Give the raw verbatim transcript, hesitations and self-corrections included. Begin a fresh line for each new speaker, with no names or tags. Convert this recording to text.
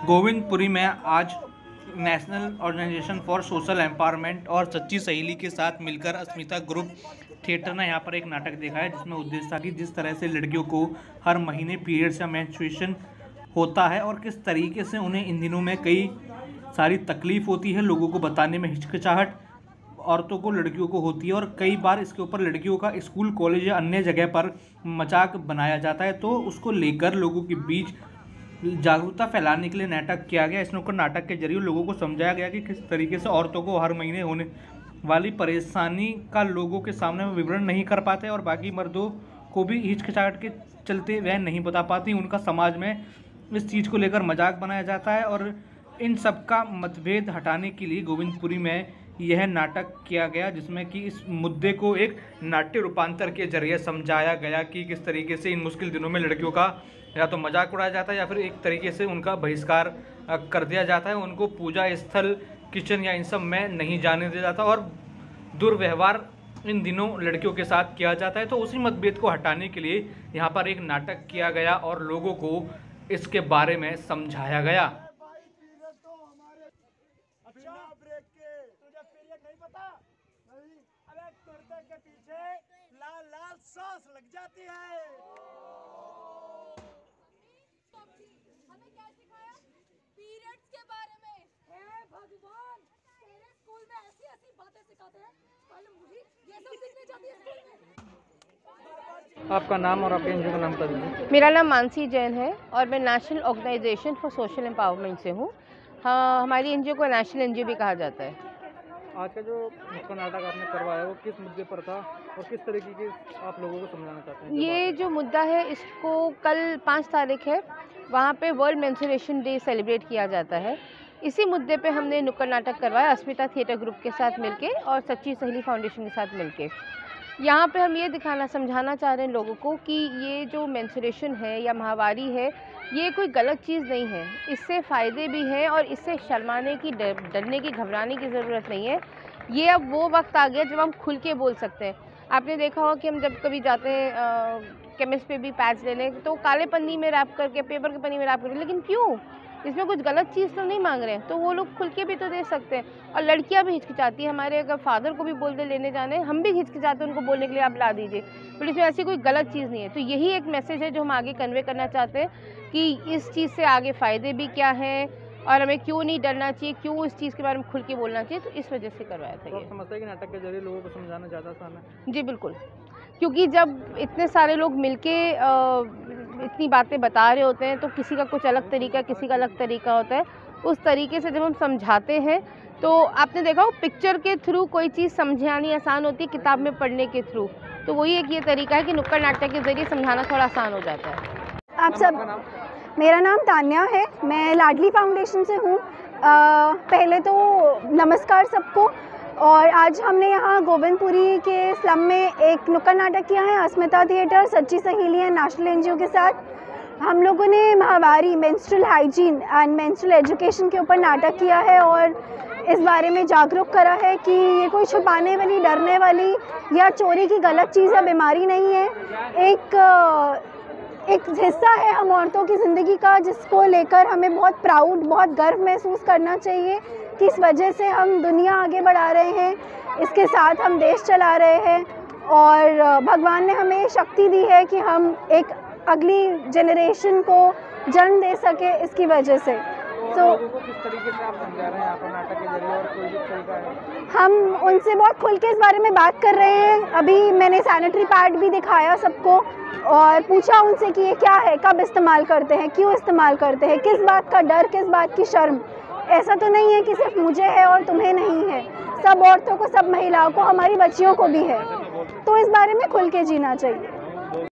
गोविंदपुरी में आज national organisation for social empowerment और सच्ची सहेली के साथ मिलकर अस्मिता ग्रुप थिएटर ने यहाँ पर एक नाटक देखा है, जिसमें उद्देश्य था कि जिस तरह से लड़कियों को हर महीने पीरियड्स या मेंस्ट्रुएशन होता है और किस तरीके से उन्हें इन दिनों में कई सारी तकलीफ होती है, लोगों को बताने में हिचकिचाहट औरतों को लड़कियों को होती है और कई बार इसके ऊपर लड़कियों का स्कूल कॉलेज या अन्य जगह पर मजाक बनाया जाता है। तो उसको लेकर लोगों के बीच जागरूकता फैलाने के लिए नाटक किया गया। इस नुक्कड़ नाटक के जरिए लोगों को समझाया गया कि किस तरीके से औरतों को हर महीने होने वाली परेशानी का लोगों के सामने विवरण नहीं कर पाते और बाकी मर्दों को भी हिचकिचाहट के चलते वह नहीं बता पाती। उनका समाज में इस चीज़ को लेकर मजाक बनाया जाता है और इन सब का मतभेद हटाने के लिए गोविंदपुरी में यह नाटक किया गया, जिसमें कि इस मुद्दे को एक नाट्य रूपांतर के जरिए समझाया गया कि किस तरीके से इन मुश्किल दिनों में लड़कियों का या तो मजाक उड़ाया जाता है या फिर एक तरीके से उनका बहिष्कार कर दिया जाता है। उनको पूजा स्थल, किचन या इन सब में नहीं जाने दिया जाता और दुर्व्यवहार इन दिनों लड़कियों के साथ किया जाता है। तो उसी मतभेद को हटाने के लिए यहाँ पर एक नाटक किया गया और लोगों को इसके बारे में समझाया गया।
के पीछे लाल लाल सॉस लग जाती है।
हमें क्या सिखाया? पीरियड्स के बारे में। हे भगवान, तेरे स्कूल में ऐसी ऐसी बातें सिखाते हैं, कल मुझे ये सब सीखने जाती है स्कूल में।
आपका नाम और आपके एनजीओ का नाम बता दीजिए।
मेरा नाम मानसी जैन है और मैं national organisation for social empowerment से हूँ। हाँ, हमारी एनजीओ को नेशनल एनजीओ भी कहा जाता है।
आज का जो नुक्कड़ नाटक आपने करवाया वो किस मुद्दे पर था और किस तरीके के आप लोगों को समझाना चाहते हैं?
ये जो मुद्दा है, इसको कल पाँच तारीख है, वहाँ पे वर्ल्ड मेंस्ट्रुएशन डे सेलिब्रेट किया जाता है। इसी मुद्दे पे हमने नुक्कड़ नाटक करवाया अस्मिता थिएटर ग्रुप के साथ मिलके और सच्ची सहेली फाउंडेशन के साथ मिलके। यहाँ पे हम ये दिखाना समझाना चाह रहे हैं लोगों को कि ये जो मेंस्ट्रुएशन है या माहवारी है, ये कोई गलत चीज़ नहीं है। इससे फ़ायदे भी हैं और इससे शर्माने की, डर डरने की, घबराने की ज़रूरत नहीं है। ये अब वो वक्त आ गया जब हम खुल के बोल सकते हैं। आपने देखा होगा कि हम जब कभी जाते हैं केमिस्ट पे भी पैच लेने, तो काले पन्नी में रैप करके, पेपर के पन्नी में रैप करके, लेकिन क्यों? इसमें कुछ गलत चीज़ तो नहीं मांग रहे हैं, तो वो लोग खुल के भी तो दे सकते हैं। और लड़कियां भी हिचकिचाती है, हमारे अगर फादर को भी बोल दे लेने जाने, हम भी हिचकिचाते हैं उनको बोलने के लिए, आप ला दीजिए, बट इसमें ऐसी कोई गलत चीज़ नहीं है। तो यही एक मैसेज है जो हम आगे कन्वे करना चाहते हैं कि इस चीज़ से आगे फ़ायदे भी क्या हैं और हमें क्यों नहीं डरना चाहिए, क्यों इस चीज़ के बारे में खुल के बोलना चाहिए। तो इस वजह से करवाया था ये।
तो समझते हैं कि नाटक के जरिए लोगों को समझाना ज़्यादा आसान है?
जी बिल्कुल, क्योंकि जब इतने सारे लोग मिलके इतनी बातें बता रहे होते हैं तो किसी का कुछ अलग तरीका, किसी का अलग तरीका होता है। उस तरीके से जब हम समझाते हैं तो आपने देखा हो पिक्चर के थ्रू कोई चीज़ समझानी आसान होती है किताब में पढ़ने के थ्रू। तो वही एक ये तरीका है कि नुक्कड़ नाटक के जरिए समझाना थोड़ा आसान हो जाता है।
आप सब, मेरा नाम तान्या है, मैं लाडली फाउंडेशन से हूँ। पहले तो नमस्कार सबको। और आज हमने यहाँ गोविंदपुरी के स्लम में एक नुक्कड़ नाटक किया है अस्मिता थिएटर सच्ची सहेली है नेशनल एनजीओ के साथ। हम लोगों ने माहवारी, menstrual hygiene and menstrual education के ऊपर नाटक किया है और इस बारे में जागरूक करा है कि ये कोई छुपाने वाली, डरने वाली या चोरी की गलत चीज़ या बीमारी नहीं है। एक एक हिस्सा है हम औरतों की ज़िंदगी का, जिसको लेकर हमें बहुत प्राउड, बहुत गर्व महसूस करना चाहिए कि इस वजह से हम दुनिया आगे बढ़ा रहे हैं, इसके साथ हम देश चला रहे हैं और भगवान ने हमें शक्ति दी है कि हम एक अगली जनरेशन को जन्म दे सके इसकी वजह से।
तो लोगों को किस तरीके से आप समझा रहे हैं यहाँ पर नाटक के जरिए और कोई भी तरीका है?
हम उनसे बहुत खुल के इस बारे में बात कर रहे हैं। अभी मैंने सैनिटरी पैड भी दिखाया सबको और पूछा उनसे कि ये क्या है, कब इस्तेमाल करते हैं, क्यों इस्तेमाल करते हैं, किस बात का डर, किस बात की शर्म। ऐसा तो नहीं है कि सिर्फ मुझे है और तुम्हें नहीं है, सब औरतों को, सब महिलाओं को, हमारी बच्चियों को भी है। तो इस बारे में खुल के जीना चाहिए।